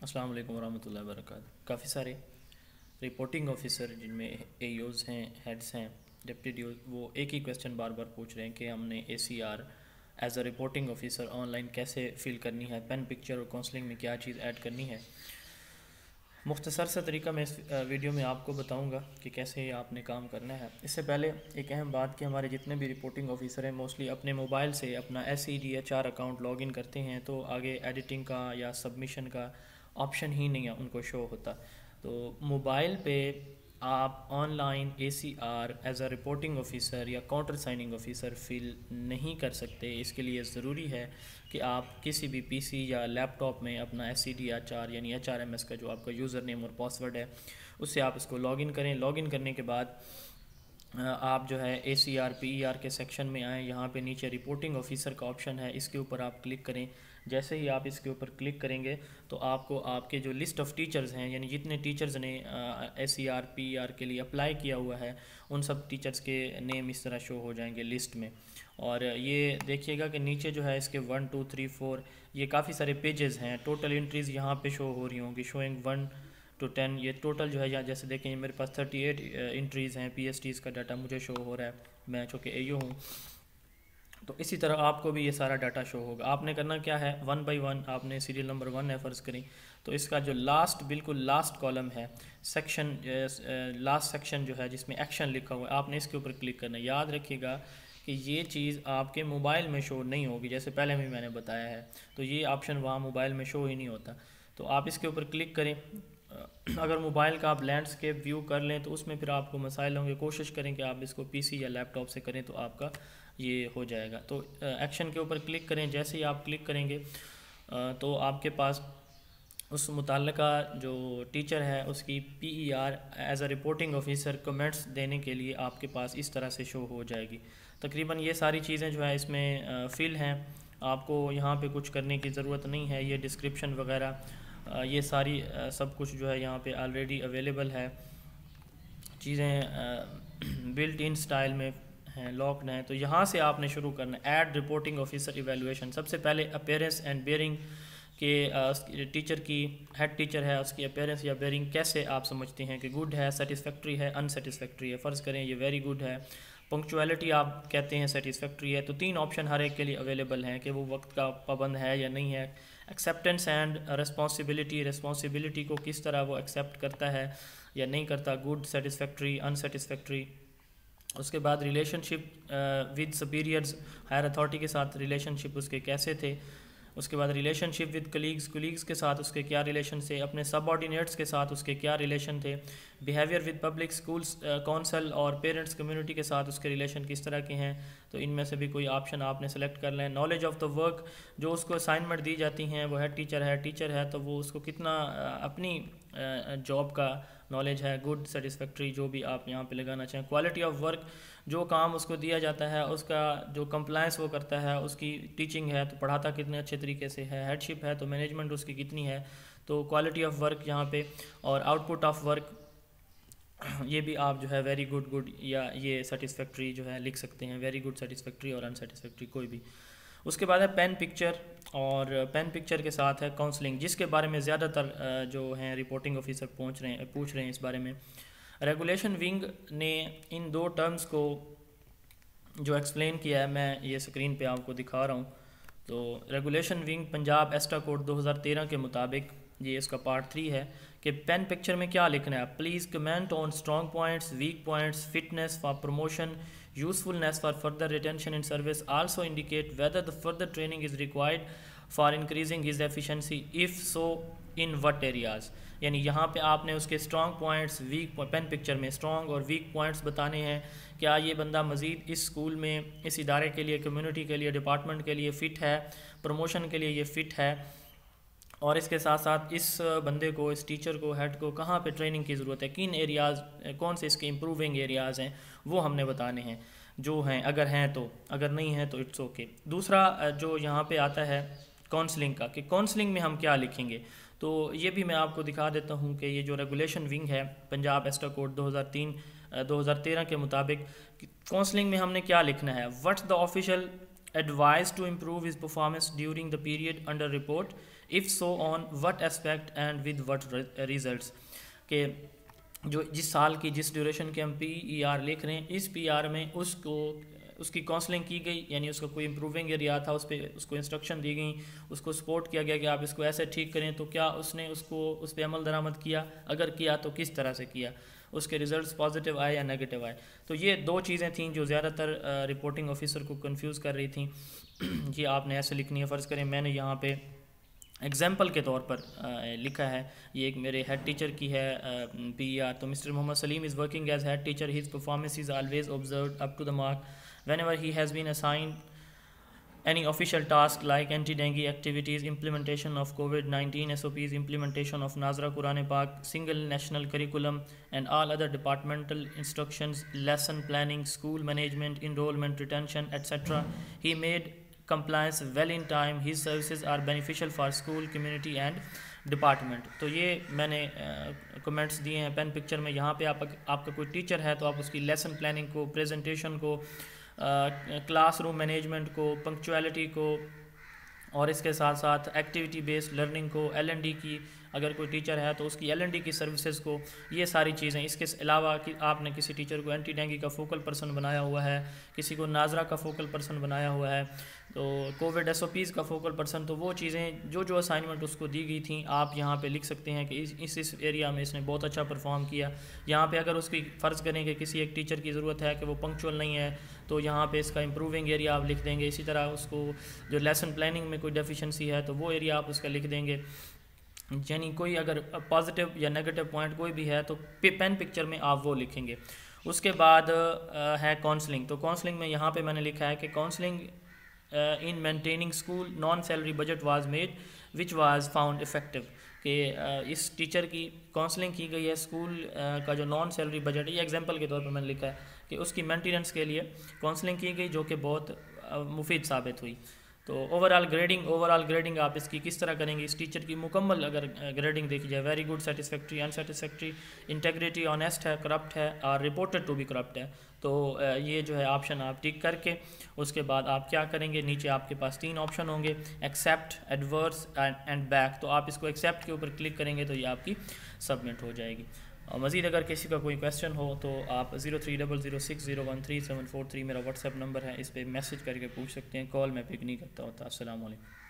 السلام علیکم ورحمۃ اللہ وبرکاتہ۔ کافی سارے رپورٹنگ آفیسر جن میں اے یوز ہیں، ہیڈز ہیں، ڈپٹی ڈی او، وہ ایک ہی کویسچن بار بار پوچھ رہے ہیں کہ ہم نے A C R as a reporting officer online کیسے فل کرنی ہے، پین پکچر اور کاؤنسلنگ میں کیا چیز ایڈ کرنی ہے۔ مختصر سا طریقہ میں اس ویڈیو میں آپ کو بتاؤں گا کہ کیسے آپ نے کام کرنا ہے۔ اس سے پہلے ایک اہم بات کہ ہمارے جتنے بھی رپورٹنگ آفیسر ہیں موسٹلی اپنے موبائل سے اپنا SEDHR اکاؤنٹ لاگ ان کرتے ہیں، تو آگے ایڈیٹنگ کا یا سبمیشن کا آپشن ہی نہیں ہے ان کو شو ہوتا۔ تو موبائل پہ آپ online ACR as a reporting officer یا کاؤنٹر سائننگ آفیسر فل نہیں کر سکتے۔ اس کے لیے ضروری ہے کہ آپ کسی بھی PC یا لیپ ٹاپ میں اپنا SEDHR یعنی HRMS کا جو آپ کا یوزر نیم اور پاسورڈ ہے اس سے آپ اس کو لاگ ان کریں۔ لاگ ان کرنے کے بعد آپ جو ہے ACR PER کے سیکشن میں آئیں، یہاں پہ نیچے رپورٹنگ آفیسر کا آپشن ہے، اس کے اوپر آپ کلک کریں۔ جیسے ہی آپ اس کے اوپر کلک کریں گے تو آپ کو آپ کے جو لسٹ آف ٹیچرز ہیں، یعنی جتنے ٹیچرز نے SER PER کے لیے اپلائی کیا ہوا ہے ان سب ٹیچرز کے نیم اس طرح شو ہو جائیں گے لسٹ میں۔ اور یہ دیکھیے گا کہ نیچے جو ہے اس کے 1 2 3 4 یہ کافی سارے پیجز ہیں، ٹوٹل انٹریز یہاں پہ شو ہو رہی ہوں گی، شوئنگ 1 to 10۔ یہ ٹوٹل جو ہے یا جیسے دیکھیں میرے پاس 38 انٹریز ہیں، PSTs کا ڈاٹا مجھے شو ہو رہا ہے، میں چونکہ AU ہوں۔ تو اسی طرح آپ کو بھی یہ سارا ڈاٹا شو ہوگا۔ آپ نے کرنا کیا ہے، 1 by 1 آپ نے سیریل نمبر 1 ہے فرض کریں، تو اس کا جو بالکل لاسٹ کالم ہے سیکشن، لاسٹ سیکشن جو ہے جس میں ایکشن لکھا ہوا ہے، آپ نے اس کے اوپر کلک کرنا ہے۔ یاد رکھیے گا کہ یہ چیز آپ کے موبائل میں شو نہیں ہوگی، جیسے پہلے بھی میں نے بتایا ہے، تو یہ آپشن وہاں موبائل میں شو ہی نہیں ہوتا۔ تو آپ اس کے اوپر کلک کریں۔ اگر موبائل کا آپ لینڈسکیپ ویو کر لیں تو اس میں پھر آپ کو مسائل ہوں گے، کوشش کریں کہ آپ اس کو PC یا لیپ ٹاپ سے کریں تو آپ کا یہ ہو جائے گا۔ تو ایکشن کے اوپر کلک کریں، جیسے ہی آپ کلک کریں گے تو آپ کے پاس اس متعلقہ جو ٹیچر ہے اس کی PER as a reporting officer comments دینے کے لیے آپ کے پاس اس طرح سے شو ہو جائے گی۔ تقریباً یہ ساری چیزیں جو ہے اس میں فل ہیں، آپ کو یہاں پہ کچھ کرنے کی ضرورت نہیں ہے۔ یہ ڈسکرپشن وغیرہ یہ ساری سب کچھ جو ہے یہاں پہ آلریڈی اویلیبل ہے، چیزیں بلٹ ان سٹائل میں ہیں، لاکڈ ہیں۔ تو یہاں سے آپ نے شروع کرنا ہے ایڈ رپورٹنگ آفیسر ایویلویشن۔ سب سے پہلے اپیرنس اینڈ بیئرنگ کہ ٹیچر کی ہیڈ ٹیچر ہے اس کی اپیرنس یا بیئرنگ کیسے آپ سمجھتے ہیں کہ گڈ ہے، سیٹسفیکٹری ہے، ان سیٹسفیکٹری ہے۔ فرض کریں یہ ویری گڈ ہے۔ پنکچویلٹی آپ کہتے ہیں سیٹسفیکٹری ہے۔ تو 3 آپشن ہر ایک کے لیے اویلیبل ہیں کہ وہ وقت کا پابند ہے یا نہیں ہے۔ ایکسیپٹنس اینڈ رسپانسبلٹی کو کس طرح وہ ایکسیپٹ کرتا ہے یا نہیں کرتا، گڈ، سیٹسفیکٹری، ان سیٹسفیکٹری۔ اس کے بعد relationship with superiors, higher authority کے ساتھ ریلیشن شپ اس کے کیسے تھے۔ اس کے بعد ریلیشن شپ ود کولیگز کے ساتھ اس کے کیا ریلیشن تھے، اپنے سب آرڈینیٹس کے ساتھ اس کے کیا ریلیشن تھے، behaviour with public schools council اور پیرنٹس کمیونٹی کے ساتھ اس کے ریلیشن کس طرح کے ہیں۔ تو ان میں سے بھی کوئی آپشن آپ نے سلیکٹ کر لیں۔ نالج آف دا ورک، جو اس کو اسائنمنٹ دی جاتی ہیں، وہ ہیڈ ٹیچر ہے تو وہ اس کو کتنا اپنی جاب کا نالج ہے، گڈ، سیٹسفیکٹری، جو بھی آپ یہاں پہ لگانا چاہیں۔ کوالٹی آف ورک، جو کام اس کو دیا جاتا ہے اس کا جو کمپلائنس وہ کرتا ہے، اس کی ٹیچنگ ہے تو پڑھاتا کتنے اچھے طریقے سے ہے، ہیڈ شپ ہے تو مینجمنٹ اس کی کتنی ہے، تو کوالٹی آف ورک یہاں پہ، اور آؤٹ پٹ آف ورک یہ بھی آپ جو ہے ویری گڈ یا یہ سیٹسفیکٹری جو ہے لکھ سکتے ہیں، ویری گڈ، سیٹسفیکٹری اور ان سیٹسفیکٹری کوئی بھی۔ اس کے بعد ہے پین پکچر، اور پین پکچر کے ساتھ ہے کاؤنسلنگ، جس کے بارے میں زیادہ تر جو ہیں رپورٹنگ آفیسر پوچھ رہے ہیں اس بارے میں۔ ریگولیشن ونگ نے ان 2 ٹرمز کو جو ایکسپلین کیا ہے، میں یہ اسکرین پہ آپ کو دکھا رہا ہوں۔ تو regulation wing Punjab Esta code 2013 کے مطابق یہ اس کا پارٹ 3 ہے کہ پین پکچر میں کیا لکھنا ہے، please comment on strong points, weak points, fitness for promotion, usefulness for further retention in service, also indicate whether the further training is required for increasing his efficiency, if so in what areas. یعنی یہاں پہ آپ نے اس کے strong points, weak pen picture میں strong اور weak points بتانے ہیں، کیا یہ بندہ مزید اس اسکول میں، اس ادارے کے لیے، کمیونٹی کے لیے، ڈپارٹمنٹ کے لیے فٹ ہے، پروموشن کے لیے یہ فٹ ہے، اور اس کے ساتھ ساتھ اس بندے کو، اس ٹیچر کو، ہیڈ کو کہاں پہ ٹریننگ کی ضرورت ہے، کن ایریاز، کون سے اس کے امپروونگ ایریاز ہیں وہ ہم نے بتانے ہیں، جو ہیں اگر ہیں تو، اگر نہیں ہیں تو اٹس اوکے۔ دوسرا جو یہاں پہ آتا ہے کاؤنسلنگ کا، کہ کاؤنسلنگ میں ہم کیا لکھیں گے، تو یہ بھی میں آپ کو دکھا دیتا ہوں کہ یہ جو ریگولیشن ونگ ہے پنجاب ایسٹا کوڈ 2013 کے مطابق کاؤنسلنگ میں ہم نے کیا لکھنا ہے، what's the official advised to improve his performance during the period under report if so on what aspect and with what results. کہ جو جس سال کی جس ڈیوریشن کے ہم PER لکھ رہے ہیں اس PER میں اس کی کاؤنسلنگ کی گئی، یعنی اس کا کوئی امپروونگ ایریا تھا، اس پہ اس کو انسٹرکشن دی گئی، اس کو سپورٹ کیا گیا کہ آپ اس کو ایسے ٹھیک کریں، تو کیا اس نے اس پہ عمل درآمد کیا، اگر کیا تو کس طرح سے کیا، اس کے ریزلٹس پازیٹیو آئے یا نیگیٹو آئے. تو یہ دو چیزیں تھیں جو زیادہ تر رپورٹنگ آفیسر کو کنفیوز کر رہی تھیں. یہ آپ نے ایسے لکھنی ہے. فرض کریں میں نے یہاں پہ ایگزامپل کے طور پر لکھا ہے، یہ ایک میرے ہیڈ ٹیچر کی ہے PER. تو mister Muhammad Saleem is working as head teacher. His performance is always observed up to the mark whenever he has been assigned any official task like anti-dengue activities, implementation of COVID-19 SOPs, implementation of Nazra Quran Pak, single national curriculum and all other departmental instructions, lesson planning, school management, enrollment, retention, etc. He made compliance well in time. His services are beneficial for school, community and department. تو یہ میں نے comments دیے ہیں pain picture میں. یہاں پہ آپ کا کوئی ٹیچر ہے تو آپ اس کی لیسن پلاننگ کو، پریزنٹیشن کو، کلاس روم مینجمنٹ کو، پنکچویلٹی کو، اور اس کے ساتھ ساتھ ایکٹیویٹی بیسڈ لرننگ کو، L&D کی اگر کوئی ٹیچر ہے تو اس کی L&D کی سروسز کو، یہ ساری چیزیں. اس کے علاوہ کہ آپ نے کسی ٹیچر کو اینٹی ڈینگی کا فوکل پرسن بنایا ہوا ہے، کسی کو ناظرہ کا فوکل پرسن بنایا ہوا ہے، تو کووڈ SOPs کا فوکل پرسن، تو وہ چیزیں جو اسائنمنٹ اس کو دی گئی تھیں آپ یہاں پہ لکھ سکتے ہیں کہ اس ایریا میں اس نے بہت اچھا پرفارم کیا. یہاں پہ اگر اس کی فرض کریں کہ کسی ایک ٹیچر کی ضرورت ہے کہ وہ پنکچوئل نہیں ہے تو یہاں پہ اس کا امپروونگ ایریا آپ لکھ دیں گے. اسی طرح اس کو جو لیسن پلاننگ میں کوئی ڈیفیشنسی ہے تو وہ ایریا آپ اس کا لکھ دیں گے. یعنی کوئی اگر پازیٹیو یا نیگیٹو پوائنٹ کوئی بھی ہے تو پین پکچر میں آپ وہ لکھیں گے. اس کے بعد ہے کاؤنسلنگ. تو کاؤنسلنگ میں یہاں پہ میں نے لکھا ہے کہ counselling in maintaining school non-salary budget was made which was found effective. کہ اس ٹیچر کی کاؤنسلنگ کی گئی ہے اسکول کا جو نان سیلری بجٹ ہے، یہ ایگزامپل کے طور پر میں نے لکھا ہے کہ اس کی مینٹیننس کے لیے کاؤنسلنگ کی گئی جو کہ بہت مفید ثابت ہوئی. تو اوور آل گریڈنگ آپ اس کی کس طرح کریں گے؟ اس ٹیچر کی مکمل اگر گریڈنگ دیکھی جائے، very good, satisfactory, unsatisfactory, integrity, honest ہے، کرپٹ ہے، اور رپورٹڈ ٹو بی کرپٹ ہے. تو یہ جو ہے آپشن آپ ٹک کر کے اس کے بعد آپ کیا کریں گے، نیچے آپ کے پاس 3 آپشن ہوں گے، ایکسیپٹ، ایڈورس اینڈ بیک. تو آپ اس کو ایکسیپٹ کے اوپر کلک کریں گے تو یہ آپ کی سبمٹ ہو جائے گی. اور مزید اگر کسی کا کوئی کویسچن ہو تو آپ 0300601373 میرا واٹس ایپ نمبر ہے، اس پہ میسج کر کے پوچھ سکتے ہیں. کال میں پک نہیں کرتا ہوتا. السلام علیکم.